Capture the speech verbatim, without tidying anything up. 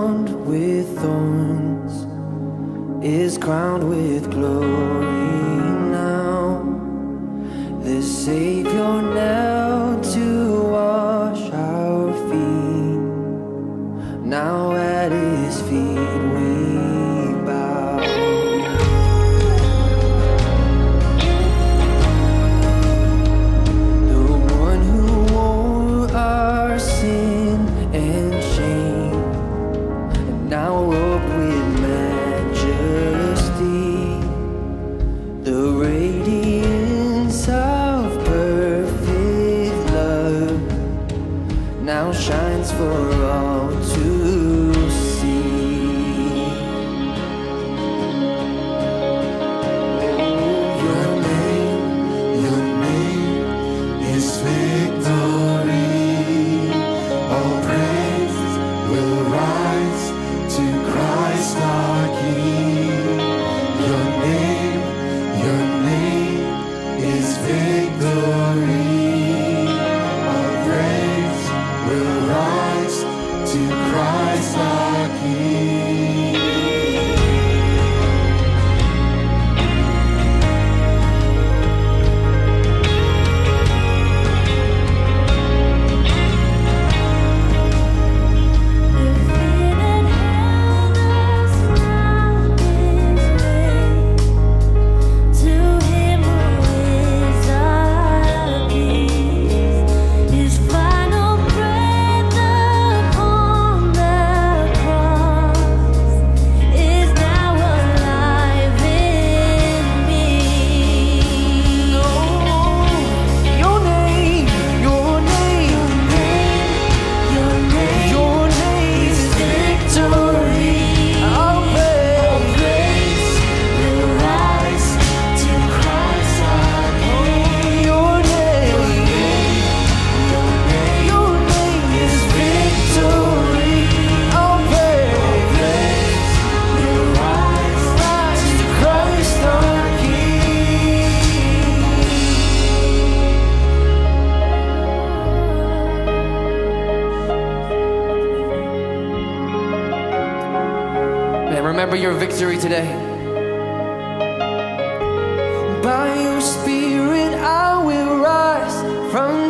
crowned with thorns is crowned with glory now. The Savior knelt to wash our feet. Now at his feet we bow. The one who wore our sin and shame, and now robed with majesty, the radiance of perfect love now shines for all to see. Oh, your name, your name is victory. All praise will rise to Christ our King. Your name, your name is victory. All praise will rise to Christ our King. Man, remember your victory today. By your Spirit I will rise from